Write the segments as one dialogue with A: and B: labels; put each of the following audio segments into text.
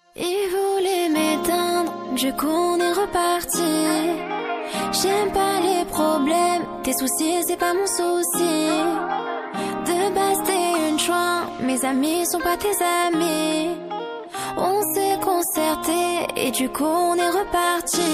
A: Il voulait m'éteindre, du coup on est reparti. J'aime pas les problèmes, tes soucis c'est pas mon souci. De base t'es une chouin, mes amis sont pas tes amis. On s'est concerté et du coup on est reparti.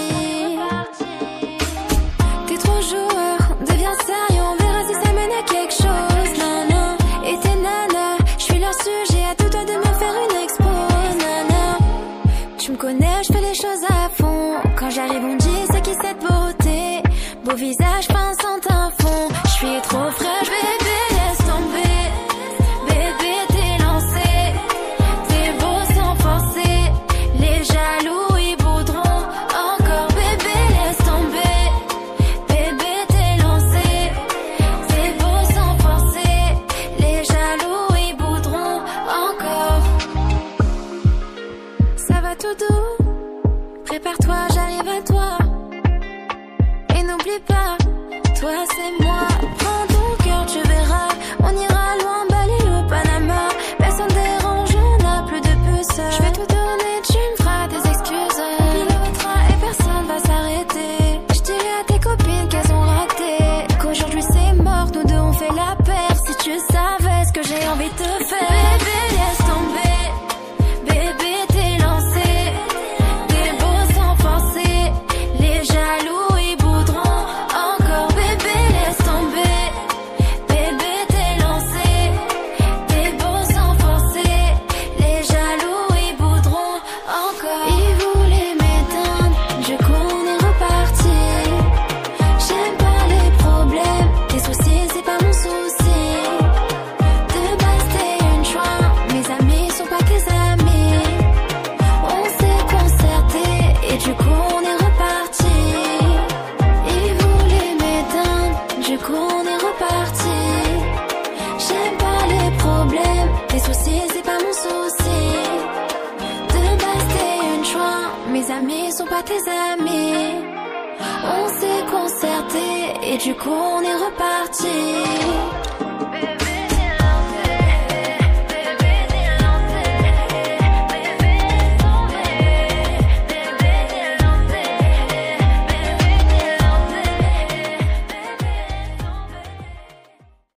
A: T'es trop joueur, deviens sérieux, on verra si ça mène à quelque chose. Nana, et tes nanas, j'suis leur sujet, à tout toi de me faire une expo. Nana, tu me connais, j'fais les choses à fond. Quand j'arrive on dit c'est qui cette beauté. Beau visage, pince en teint fond. J'suis trop fraîche, bébé, laisse tomber. Bébé, t'es lancé. T'es beau sans forcer. Les jaloux, ils voudront encore. Bébé, laisse tomber. Bébé, t'es lancé. T'es beau sans forcer. Les jaloux, ils voudront encore. Ça va tout doux. Prépare-toi, j'arrive à toi. Et n'oublie pas, toi c'est moi. Prends ton cœur, tu verras. On ira loin, Bali ou Panama. Personne dérange, on n'a plus de puce. Je vais tout donner, tu me feras des excuses. Piloteras et personne va s'arrêter. Je dirai à tes copines qu'elles ont raté. Qu'aujourd'hui c'est mort, nous deux on fait la paire. Si tu savais ce que j'ai envie de te faire. Bébé, laisse tomber. Bébé, t'es lancé. T'es beau sans forcer. Les jaloux, ils voudront encore. Bébé, laisse tomber. Bébé, t'es lancé. T'es beau sans forcer. Les jaloux, ils voudront encore. Ils voulaient m'éteindre, du coup on est reparti. J'aime pas les problèmes, tes soucis c'est pas mon souci. De base t'es une chouin, mes amis sont pas tes amis. On s'est concerté et du coup on est reparti. Ils voulaient m'éteindre, du coup on est reparti. J'aime pas les problèmes, tes soucis c'est pas mon souci. De base t'es une chouin, mes amis sont pas tes amis. On s'est concerté et du coup on est reparti.